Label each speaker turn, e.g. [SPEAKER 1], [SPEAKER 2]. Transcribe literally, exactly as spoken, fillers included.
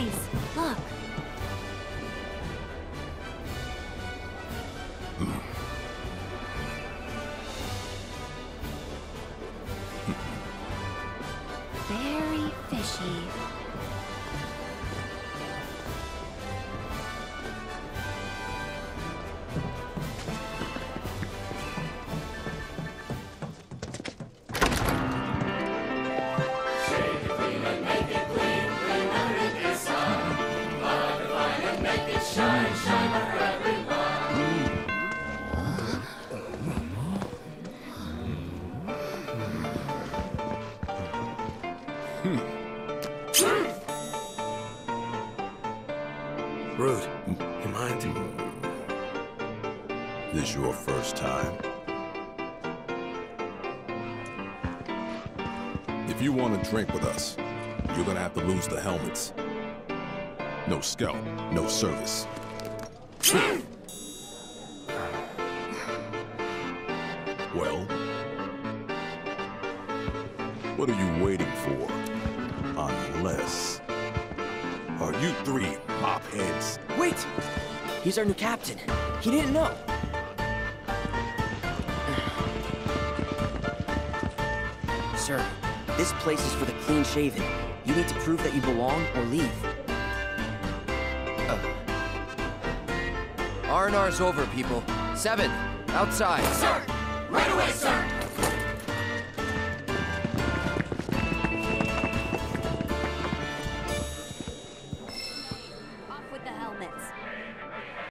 [SPEAKER 1] Guys, look. Very fishy.
[SPEAKER 2] Shine, shine for everyone.
[SPEAKER 3] Rude, you mind?
[SPEAKER 4] This your first time? If you want to drink with us, you're gonna have to lose the helmets. No scout, no service. Well, what are you waiting for? Unless... Are you three mop heads?
[SPEAKER 5] Wait! He's our new captain. He didn't know. Sir, this place is for the clean-shaven. You need to prove that you belong or leave.
[SPEAKER 6] R and R's over, people. Seven, outside.
[SPEAKER 2] Sir! Right away, sir!